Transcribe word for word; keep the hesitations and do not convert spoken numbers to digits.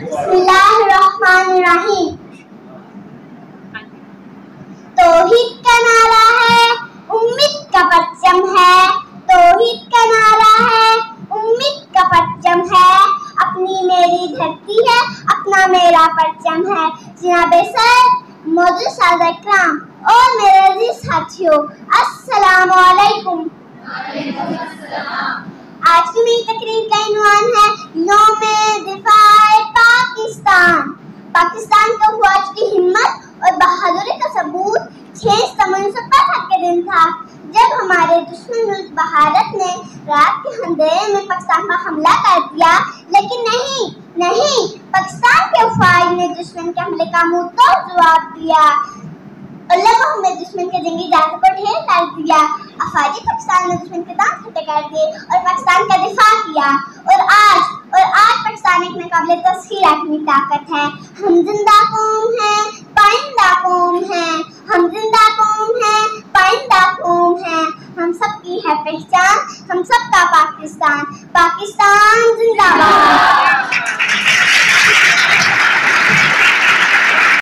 बिस्मिल्लाहिर्रहमानिर्रहीम। तौहीद का नारा है, उम्मीद का परचम है। तौहीद का नारा है, उम्मीद का परचम है। अपनी मेरी धरती है, अपना मेरा परचम है। जनाबे सर, मौजूद सादा इकराम और मेरे अजीज साथियों, अस्सलामु अलैकुम। आज की मेरी तकरीर का इन्वान है यौमे दिफाए पाकिस्तान। पाकिस्तान का फौज की हिम्मत और बहादुरी का सबूत छह सितंबर उन्नीस सौ पैंसठ के दिन था, जब हमारे दुश्मन मुल्क भारत ने रात के अंधेरे में पाकिस्तान पर हमला कर दिया। लेकिन नहीं नहीं पाकिस्तान के फौज ने दुश्मन के हमले का मुंह तोड़ जवाब दिया। अल्लाह को हमने दुश्मन के जंगी जादू को ढेर कर दिया। अफवाजी पाकिस्तान ने दुश्मन के दांत खट्टे कर दिए और पाकिस्तान का दिफा किया। और आज और आज पाकिस्तान एक नाकाबिले तस्खीर आदमी ताकत है। हम जिंदा कौम हैं, पाइंदा कौम हैं। हम जिंदा कौम हैं, पाइंदा कौम हैं। हम सबकी है पहचान, हम सबका पाकिस्तान। पाकिस्तान जिंदाबाद।